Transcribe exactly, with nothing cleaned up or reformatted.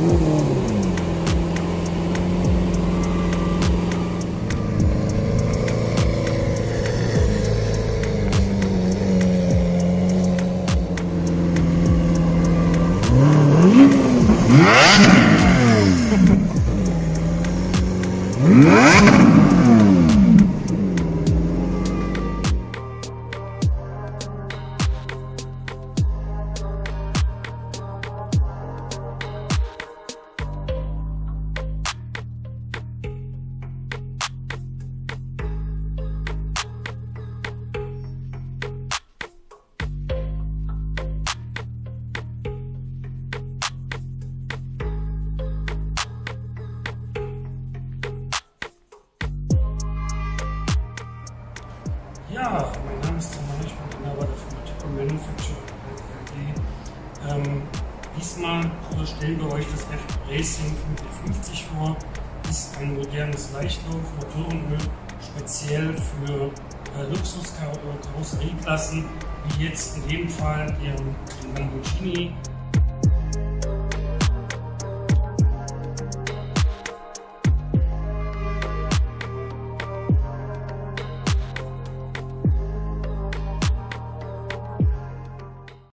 Ja, mein Name ist Tipp Oil, ich bin Inhaber der Firma Tipp Oil Manufacturing L T D. Ähm, diesmal stellen wir euch das F Racing fünfhundertfünfzig vor. Das ist ein modernes Leichtlauf-Motorenöl, speziell für äh, Luxus-Karosserieklassen, wie jetzt in dem Fall den Lamborghini